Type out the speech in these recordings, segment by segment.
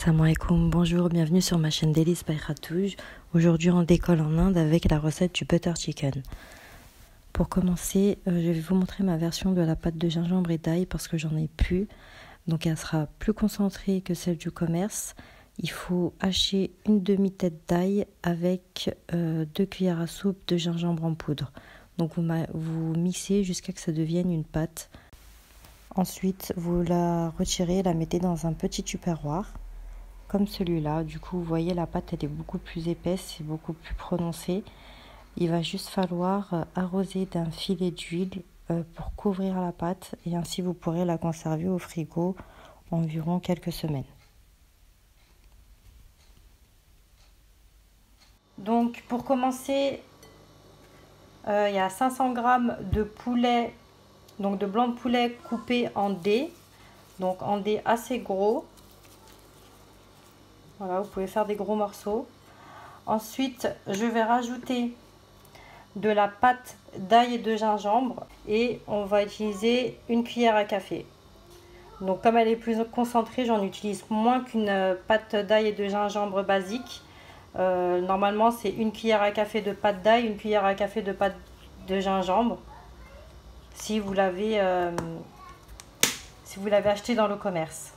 Salam alaikum, bonjour, bienvenue sur ma chaîne Délices by Khatouj. Aujourd'hui on décolle en Inde avec la recette du butter chicken. Pour commencer, je vais vous montrer ma version de la pâte de gingembre et d'ail parce que j'en ai plus. Donc elle sera plus concentrée que celle du commerce. Il faut hacher une demi-tête d'ail avec 2 cuillères à soupe de gingembre en poudre. Donc vous mixez jusqu'à ce que ça devienne une pâte. Ensuite, vous la retirez et la mettez dans un petit tupperware. Comme celui-là, du coup vous voyez la pâte elle est beaucoup plus épaisse et beaucoup plus prononcée. Il va juste falloir arroser d'un filet d'huile pour couvrir la pâte et ainsi vous pourrez la conserver au frigo environ quelques semaines. Donc pour commencer, il y a 500 g de poulet, donc de blanc de poulet coupé en dés, donc en dés assez gros. Voilà, vous pouvez faire des gros morceaux. Ensuite, je vais rajouter de la pâte d'ail et de gingembre et on va utiliser une cuillère à café. Donc comme elle est plus concentrée, j'en utilise moins qu'une pâte d'ail et de gingembre basique. Normalement, c'est une cuillère à café de pâte d'ail, une cuillère à café de pâte de gingembre. Si vous l'avez acheté dans le commerce.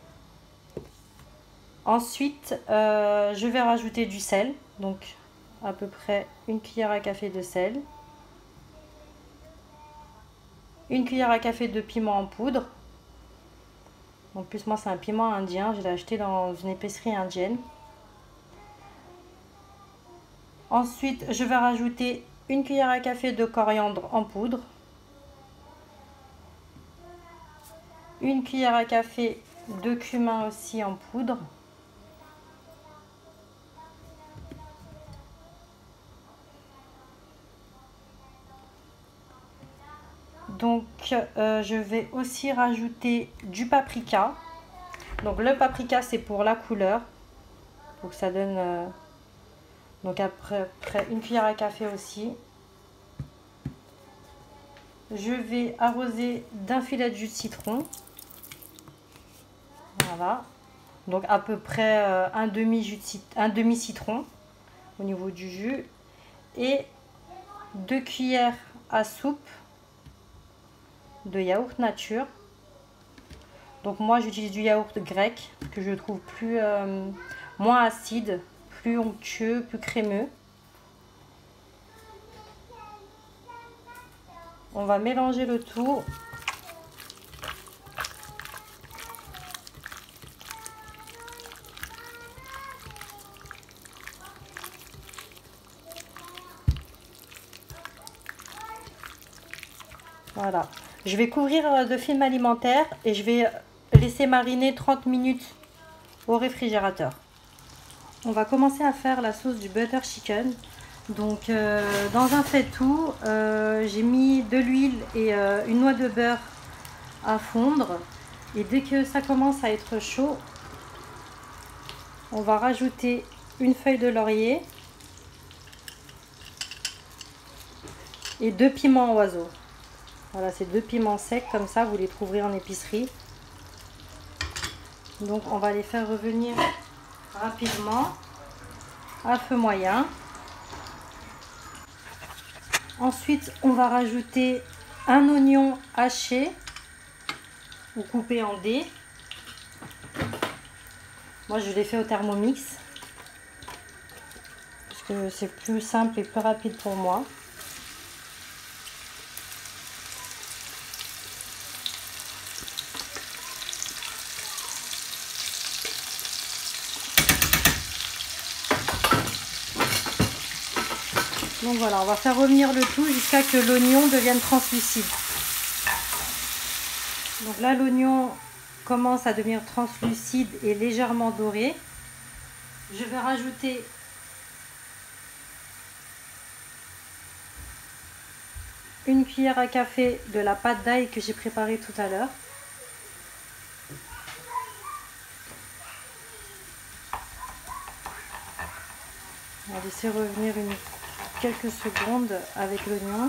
Ensuite, je vais rajouter du sel, donc à peu près une cuillère à café de sel, une cuillère à café de piment en poudre. En plus, moi, c'est un piment indien, je l'ai acheté dans une épicerie indienne. Ensuite, je vais rajouter une cuillère à café de coriandre en poudre, une cuillère à café de cumin aussi en poudre. Donc je vais aussi rajouter du paprika. Donc le paprika c'est pour la couleur, pour que ça donne donc après une cuillère à café aussi. Je vais arroser d'un filet de jus de citron. Voilà. Donc à peu près un demi citron au niveau du jus et 2 cuillères à soupe de yaourt nature. Donc moi j'utilise du yaourt grec que je trouve moins acide, plus onctueux, plus crémeux. On va mélanger le tout. Voilà. Je vais couvrir de film alimentaire et je vais laisser mariner 30 minutes au réfrigérateur. On va commencer à faire la sauce du butter chicken. Donc dans un faitout, j'ai mis de l'huile et une noix de beurre à fondre. Et dès que ça commence à être chaud, on va rajouter une feuille de laurier et 2 piments oiseaux. Voilà, c'est 2 piments secs comme ça, vous les trouverez en épicerie. Donc on va les faire revenir rapidement à feu moyen. Ensuite, on va rajouter un oignon haché ou coupé en dés. Moi, je l'ai fait au Thermomix parce que c'est plus simple et plus rapide pour moi. Donc voilà, on va faire revenir le tout jusqu'à ce que l'oignon devienne translucide. Donc là, l'oignon commence à devenir translucide et légèrement doré. Je vais rajouter une cuillère à café de la pâte d'ail que j'ai préparée tout à l'heure. On va laisser revenir quelques secondes avec l'oignon.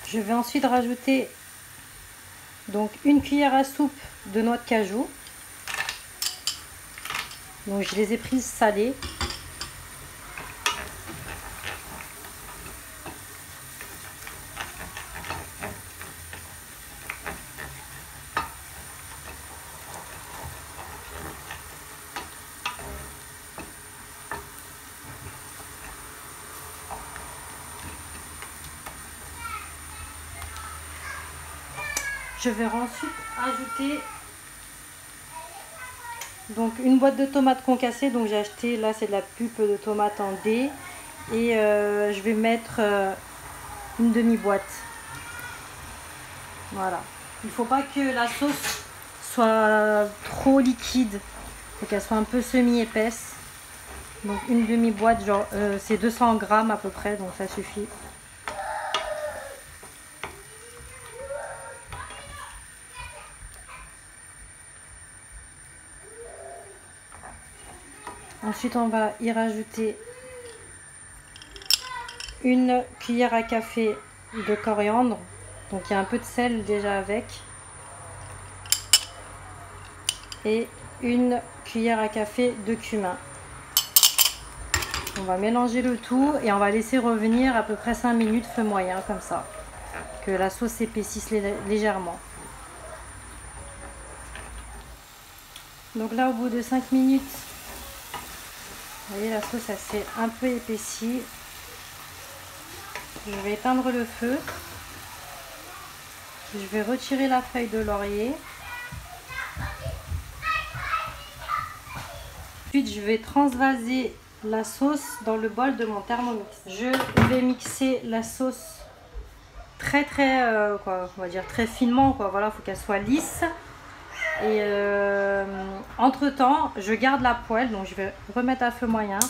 Je vais ensuite rajouter donc une cuillère à soupe de noix de cajou. Donc je les ai prises salées. Je vais ensuite ajouter donc une boîte de tomates concassées. Donc j'ai acheté, là c'est de la pulpe de tomate en dés. Et je vais mettre une demi-boîte. Voilà. Il ne faut pas que la sauce soit trop liquide. Il faut qu'elle soit un peu semi-épaisse. Donc une demi-boîte, genre c'est 200 grammes à peu près, donc ça suffit. Ensuite, on va y rajouter une cuillère à café de coriandre. Donc il y a un peu de sel déjà avec. Et une cuillère à café de cumin. On va mélanger le tout et on va laisser revenir à peu près 5 minutes, feu moyen comme ça. Que la sauce s'épaississe légèrement. Donc là, au bout de 5 minutes, vous voyez, la sauce elle s'est un peu épaissie. Je vais éteindre le feu. Je vais retirer la feuille de laurier. Ensuite, je vais transvaser la sauce dans le bol de mon Thermomix. Je vais mixer la sauce très on va dire très finement, quoi. Voilà, faut qu'elle soit lisse. Et entre temps, je garde la poêle, donc je vais remettre à feu moyen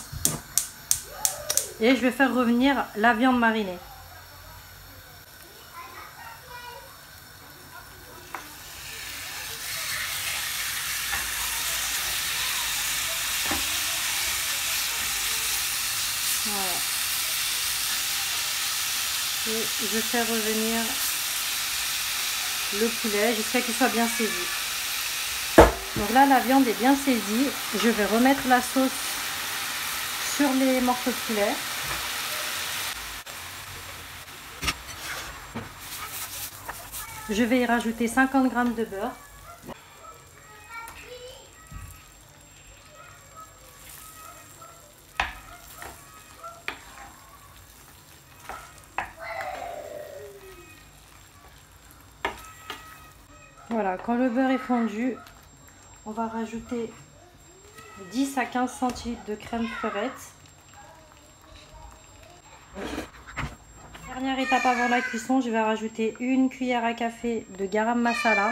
et je vais faire revenir la viande marinée. Voilà. Et je fais revenir le poulet jusqu'à qu'il soit bien saisi. Donc là, la viande est bien saisie. Je vais remettre la sauce sur les morceaux de poulet. Je vais y rajouter 50 g de beurre. Voilà, quand le beurre est fondu, on va rajouter 10 à 15 centilitres de crème fleurette. Dernière étape avant la cuisson, je vais rajouter une cuillère à café de garam masala.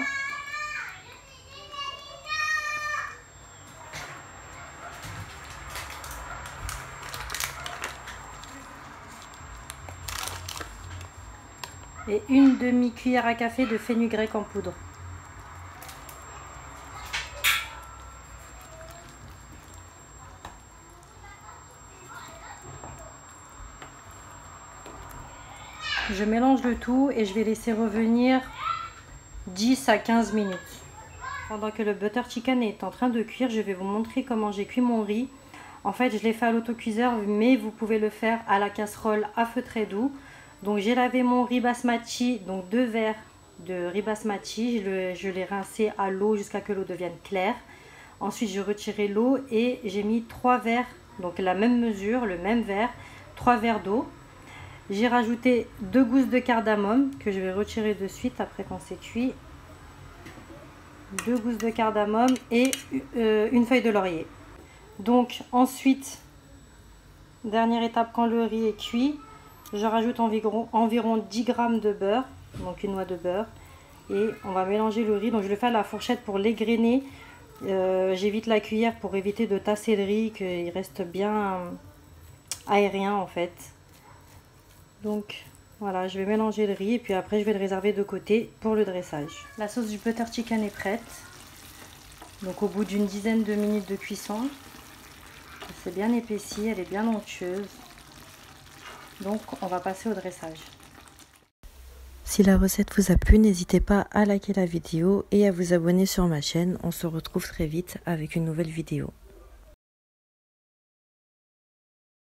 Et une demi-cuillère à café de fenugrec en poudre. Je mélange le tout et je vais laisser revenir 10 à 15 minutes. Pendant que le butter chicken est en train de cuire, je vais vous montrer comment j'ai cuit mon riz. En fait, je l'ai fait à l'autocuiseur, mais vous pouvez le faire à la casserole à feu très doux. Donc j'ai lavé mon riz basmati, donc 2 verres de riz basmati. Je l'ai rincé à l'eau jusqu'à ce que l'eau devienne claire. Ensuite, j'ai retiré l'eau et j'ai mis 3 verres, donc la même mesure, le même verre, 3 verres d'eau. J'ai rajouté 2 gousses de cardamome que je vais retirer de suite après quand c'est cuit. 2 gousses de cardamome et une feuille de laurier. Donc ensuite, dernière étape, quand le riz est cuit, je rajoute environ 10 g de beurre, donc une noix de beurre. Et on va mélanger le riz. Donc je le fais à la fourchette pour l'égrener. J'évite la cuillère pour éviter de tasser le riz, qu'il reste bien aérien en fait. Donc voilà, je vais mélanger le riz et puis après je vais le réserver de côté pour le dressage. La sauce du butter chicken est prête. Donc au bout d'une dizaine de minutes de cuisson, c'est bien épaissi, elle est bien onctueuse. Donc on va passer au dressage. Si la recette vous a plu, n'hésitez pas à liker la vidéo et à vous abonner sur ma chaîne. On se retrouve très vite avec une nouvelle vidéo.